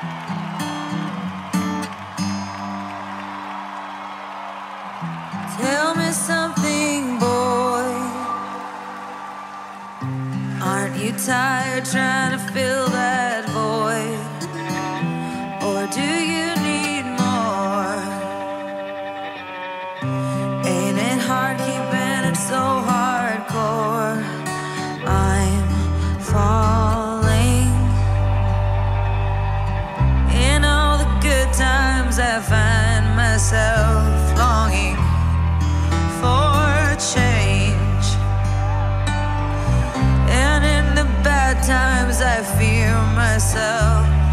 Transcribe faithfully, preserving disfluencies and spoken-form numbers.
Tell me something, boy. Aren't you tired trying to fill that void? Or do you need more? Ain't it hard keeping it so hardcore? I'm falling. In all the good times I find myself longing for change, and in the bad times I fear myself.